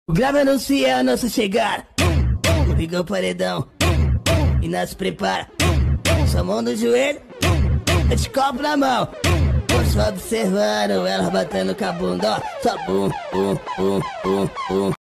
O grave anuncia a nossa chegada. Liga o paredão e nós se prepara. Sua mão no joelho, de copo na mão. Só observando, elas batendo com a bunda, ó. Só bum, bum, bum, bum, bum.